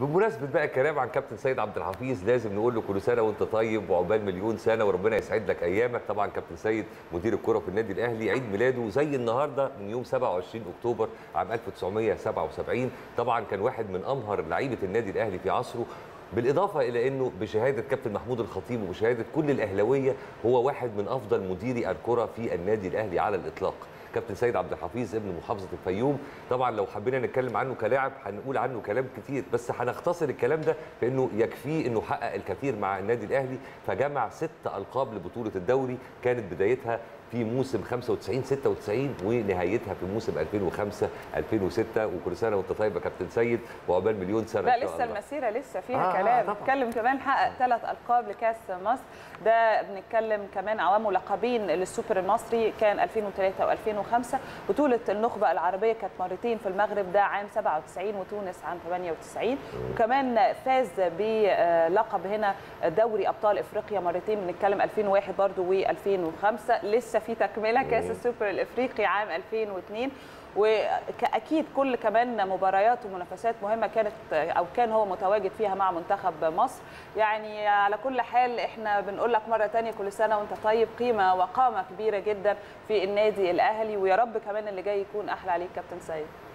بمناسبة بقى الكلام عن كابتن سيد عبد الحفيظ، لازم نقول له كل سنة وانت طيب وعقبال مليون سنة وربنا يسعد لك ايامك. طبعا كابتن سيد مدير الكرة في النادي الاهلي، عيد ميلاده زي النهارده من يوم 27 اكتوبر عام 1977. طبعا كان واحد من امهر لعيبة النادي الاهلي في عصره، بالاضافه الى انه بشهاده كابتن محمود الخطيب وبشهاده كل الاهلاويه هو واحد من افضل مديري الكره في النادي الاهلي على الاطلاق. كابتن سيد عبد الحفيظ ابن محافظه الفيوم. طبعا لو حبينا نتكلم عنه كلاعب هنقول عنه كلام كتير، بس هنختصر الكلام ده في انه يكفيه انه حقق الكثير مع النادي الاهلي، فجمع 6 القاب لبطوله الدوري، كانت بدايتها في موسم 95 96 ونهايتها في موسم 2005 2006. وكل سنه وانت طيب يا كابتن سيد وعقبال مليون سنه. لا لسه المسيره لسه فيها كلام. بنتكلم كمان حقق 3 القاب لكاس مصر، ده بنتكلم كمان عوامه لقبين للسوبر المصري كان 2003 و2005. بطوله النخبه العربيه كانت مرتين في المغرب، ده عام 97 وتونس عام 98. وكمان فاز بلقب هنا دوري ابطال افريقيا مرتين، بنتكلم 2001 برضو و2005. لسه في تكمله كاس السوبر الافريقي عام 2002. واكيد كل كمان مباريات ومنافسات مهمه كان هو متواجد فيها مع منتخب مصر. يعني على كل حال احنا بنقول لك مره ثانيه كل سنه وانت طيب، قيمه وقامه كبيره جدا في النادي الاهلي، ويا رب كمان اللي جاي يكون احلى عليك كابتن سيد.